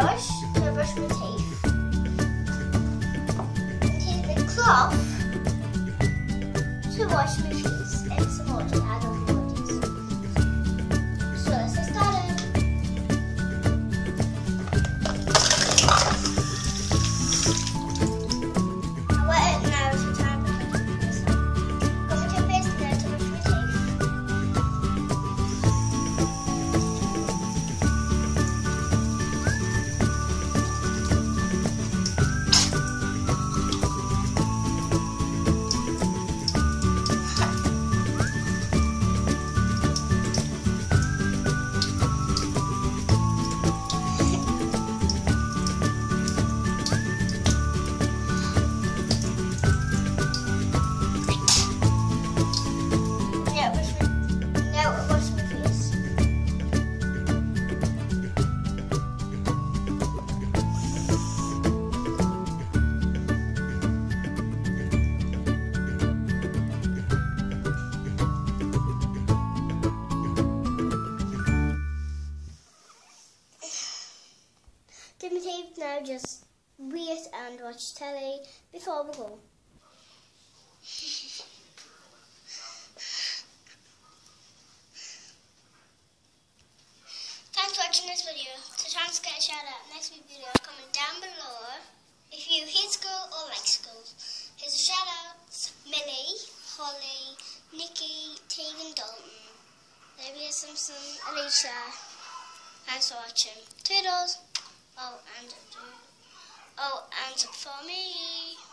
brush to brush my teeth. And here's the cloth to wash my face and some water to add on the bodies. So let's get started. Did my teeth now, just wait and watch telly before we go. Thanks for watching this video. So thanks to get a shout out. Next video comment down below if you hate school or like school. Here's a shout outs: Millie, Holly, Nikki, Tegan, Dalton, Olivia Simpson, Alicia. Thanks for watching. Toodles. Oh, and for me.